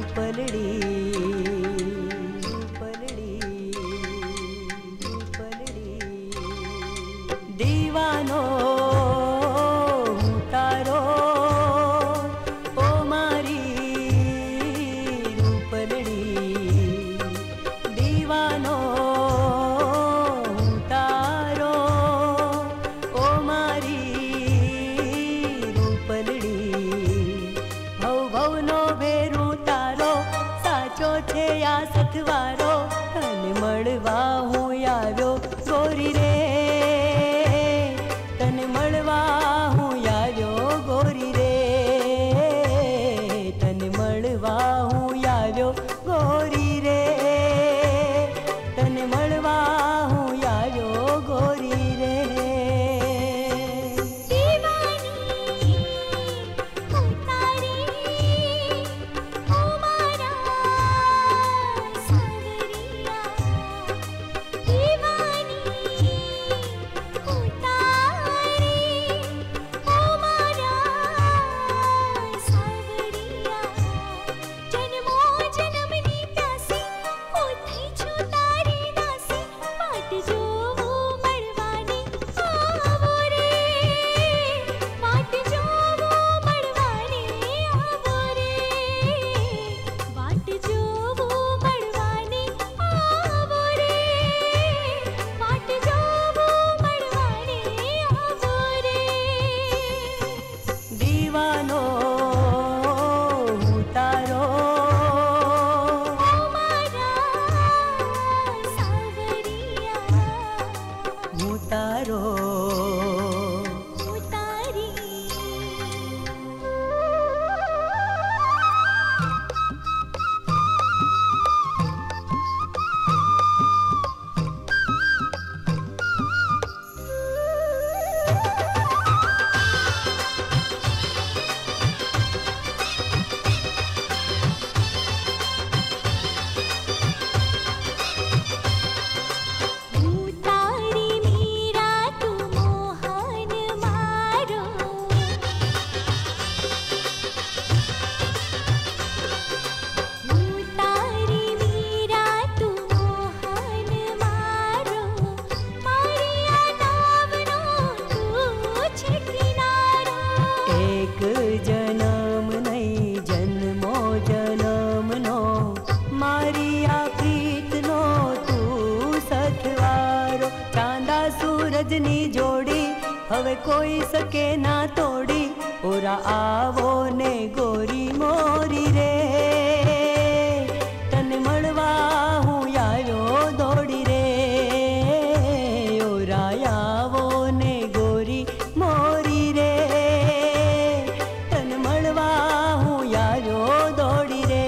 रूपलड़ी रूपलड़ी रूपलड़ी दीवानो हूँ तारो ओ मारी रूपलड़ी दीवानो हूँ तारो ओ मारी रूपलड़ी भव भवनो भेरू तारो साचो छे या सथवारो तने मळवा हूँ આવ્યો ગોરી રે તને મળવા હું આવ્યો ગોરી રે તને મળવા હું આવ્યો ગોરી રે તને મળવા હું આવ્યો ગોરી રે सूरजनी जोड़ी हवे कोई सके ना तोड़ी ओरा आवो ने गोरी मोरी रे तने मळवा हूँ आयो दौड़ी रे ओरा आवो ने गोरी मोरी रे तने मळवा हूँ आयो दौड़ी रे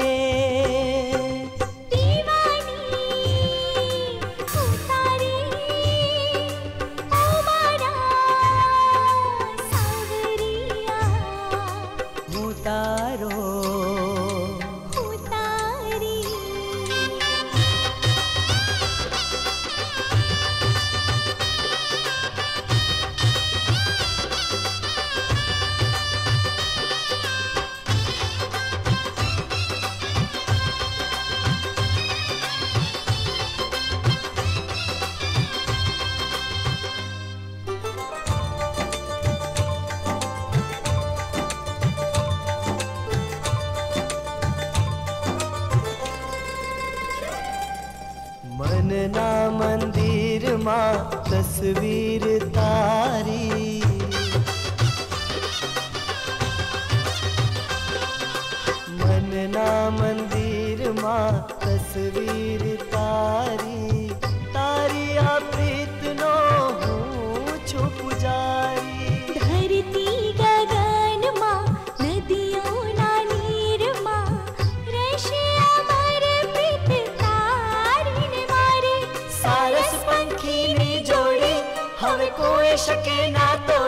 मनना मंदिर मां तस्वीर तारी मनना मंदिर मां तस्वीर तारी तारी आ प्रीत नो हूँ छु पुजारी धरती गगन मां नदियों ना नीर मां रहस्य अमर प्रीत तारी ने मारी सारस पंखी नी जोड़ी हवे कोई शके ना तो